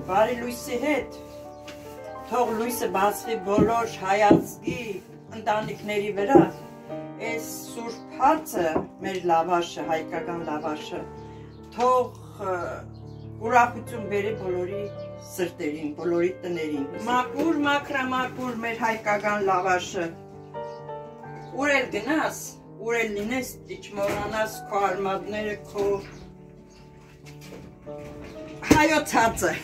Բարի լույսի հետ, թող լույսը բացվի բոլոր հայացքի ընտանիքների վրա, այս սուրբ հացը, մեր լավաշը, հայկական լավաշը, թող ուրախություն բերի բոլորի սրտերին, բոլորի տներին, մաքուր, մաքրամաքուր մեր հայկական լավաշը, ուր էլ գնաս, ուր էլ լինես, չմոռանաս քո արմատները, քո հայոց հացը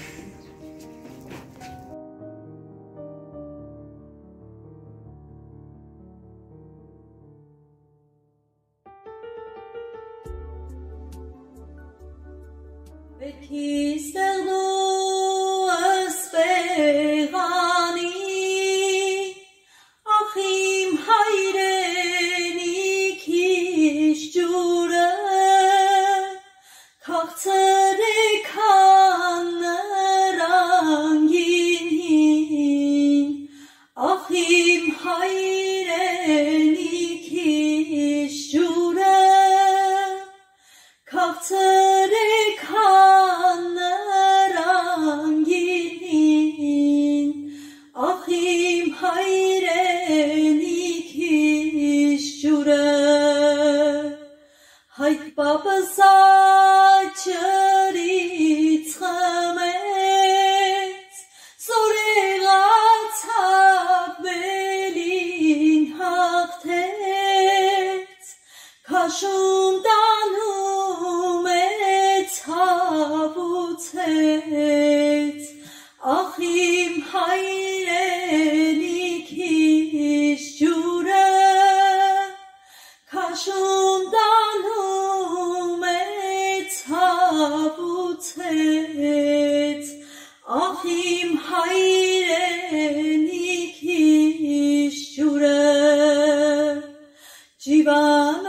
Jivan